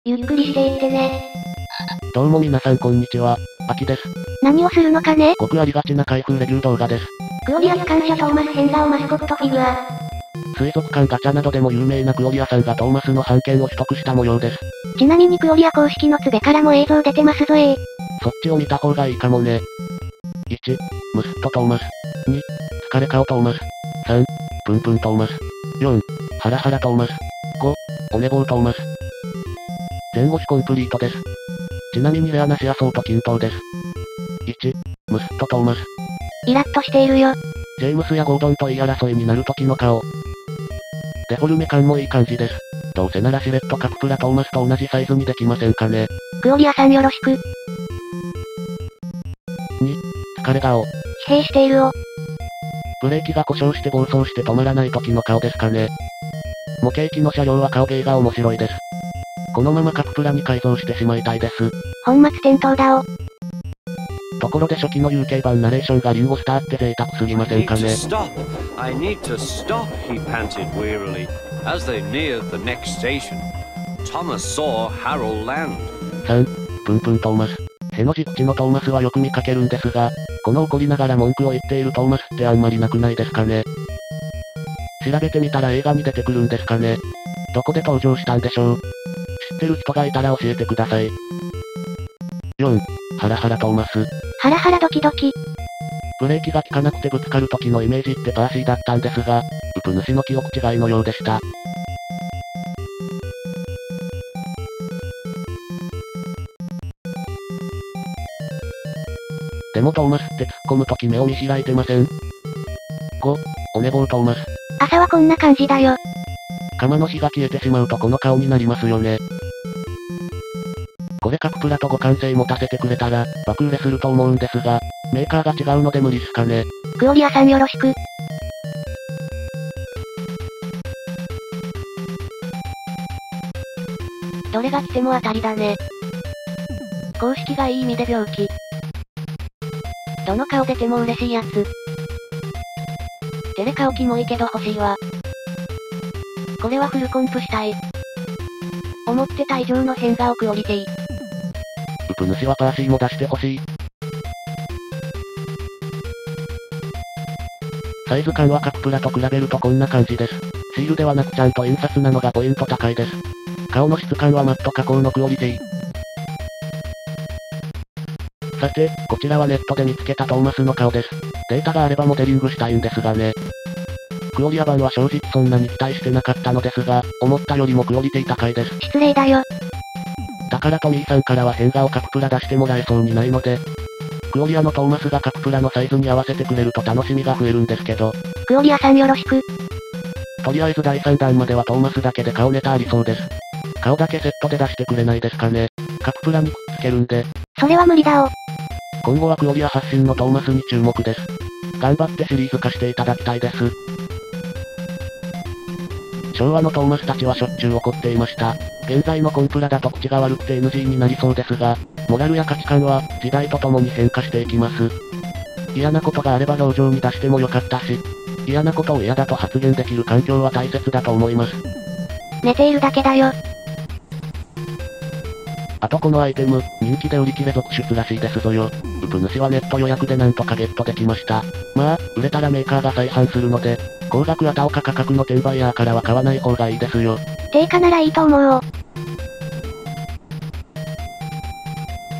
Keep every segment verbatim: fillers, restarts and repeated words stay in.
ゆっくりしていってね。 どうも皆さんこんにちは、あきです。 何をするのかね？ ごくありがちな開封レビュー動画です。 クオリア機関車トーマス変顔マスコットフィギュア。 水族館ガチャなどでも有名なクオリアさんがトーマスの版権を取得した模様です。 ちなみにクオリア公式のツベからも映像出てますぞえー。 そっちを見た方がいいかもね。いち、ムスッとトーマス。に、疲れ顔トーマス。さん、プンプントーマス。よん、ハラハラトーマス。ご、お寝坊トーマス。全押しコンプリートです。ちなみにレアなしアソート均等です。いち、ムスッとトーマス。 イラッとしているよ。 ジェームスやゴードンと言い争いになる時の顔。デフォルメ感もいい感じです。どうせならシレットカクプラトーマスと同じサイズにできませんかね。 クオリアさんよろしく。 に、疲れ顔。 疲弊しているお。 ブレーキが故障して暴走して止まらない時の顔ですかね。模型機の車両は顔芸が面白いです。このままカクプラに改造してしまいたいです。 本末転倒だお。 ところで初期の ユーケー 版ナレーションがリンゴスターって贅沢すぎませんかね。 I need to stop, he panted wearily, as they neared the next station. Thomas saw Harold land. さん、プンプントーマス。への字口のトーマスはよく見かけるんですが、この怒りながら文句を言っているトーマスってあんまりなくないですかね。調べてみたら映画に出てくるんですかね。どこで登場したんでしょう。知ってる人がいたら教えてください。よん、ハラハラトーマス。 ハラハラドキドキ。 ブレーキが効かなくてぶつかる時のイメージってパーシーだったんですが、ウプ主の記憶違いのようでした。でもトーマスって突っ込む時目を見開いてません？ ご、お寝坊トーマス。 朝はこんな感じだよ。 釜の火が消えてしまうとこの顔になりますよね。これカクプラと互換性持たせてくれたら、爆売れすると思うんですが、メーカーが違うので無理っすかね。 クオリアさんよろしく。どれが来ても当たりだね。公式がいい意味で病気。どの顔出ても嬉しいやつ。テレ顔キモいけど欲しいわ。これはフルコンプしたい。思ってた以上の変顔クオリティ。 ウプ主はパーシーも出してほしい。サイズ感はカクプラと比べるとこんな感じです。シールではなくちゃんと印刷なのがポイント高いです。顔の質感はマット加工のクオリティ。さて、こちらはネットで見つけたトーマスの顔です。データがあればモデリングしたいんですがね。クオリア版は正直そんなに期待してなかったのですが、思ったよりもクオリティ高いです。 失礼だよ。 だからトミーさんからは変顔カクプラ出してもらえそうにないので、クオリアのトーマスがカクプラのサイズに合わせてくれると楽しみが増えるんですけど。 クオリアさんよろしく。 とりあえずだいさんだんまではトーマスだけで顔ネタありそうです。顔だけセットで出してくれないですかね。カクプラにくっつけるんで。 それは無理だお。 今後はクオリア発信のトーマスに注目です。頑張ってシリーズ化していただきたいです。昭和のトーマスたちはしょっちゅう怒っていました。現在のコンプラだと口が悪くて エヌジー になりそうですが、モラルや価値観は時代とともに変化していきます。嫌なことがあれば表情に出してもよかったし、嫌なことを嫌だと発言できる環境は大切だと思います。 寝ているだけだよ。 あとこのアイテム、人気で売り切れ続出らしいですぞよ。ウプ主はネット予約でなんとかゲットできました。まあ、売れたらメーカーが再販するので、高額や高価格の転売ヤーからは買わない方がいいですよ。 定価ならいいと思うお。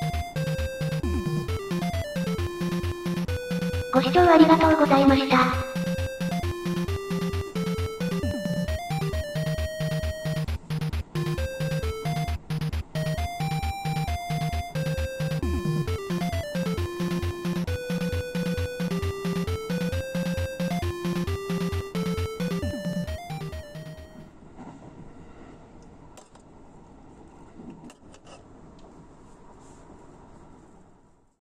ご視聴ありがとうございました。